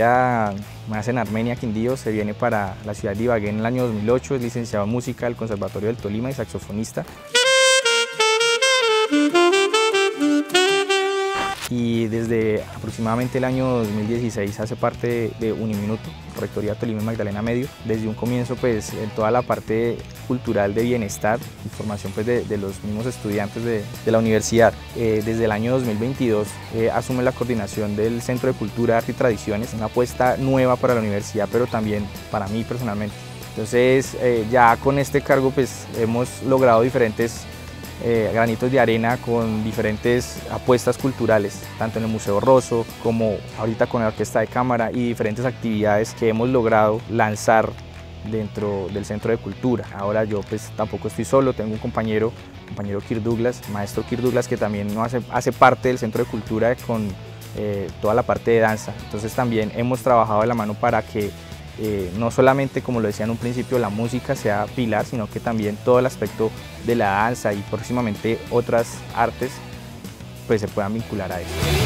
Ella nace en Armenia, Quindío, se viene para la ciudad de Ibagué en el año 2008, es licenciado en música del Conservatorio del Tolima y saxofonista. Y desde aproximadamente el año 2016 hace parte de Uniminuto, Rectoría Tolima y Magdalena Medio. Desde un comienzo pues en toda la parte cultural de bienestar y formación pues, de los mismos estudiantes de la universidad. Desde el año 2022 asume la coordinación del Centro de Cultura, Arte y Tradiciones, una apuesta nueva para la universidad pero también para mí personalmente. Entonces ya con este cargo pues hemos logrado diferentes granitos de arena con diferentes apuestas culturales, tanto en el Museo Rosso como ahorita con la Orquesta de Cámara y diferentes actividades que hemos logrado lanzar dentro del Centro de Cultura. Ahora yo pues tampoco estoy solo, tengo un compañero Kirk Douglas, maestro Kirk Douglas, que también hace parte del Centro de Cultura con toda la parte de danza. Entonces también hemos trabajado de la mano para que no solamente, como lo decía en un principio, la música sea pilar, sino que también todo el aspecto de la danza y próximamente otras artes pues se puedan vincular a eso.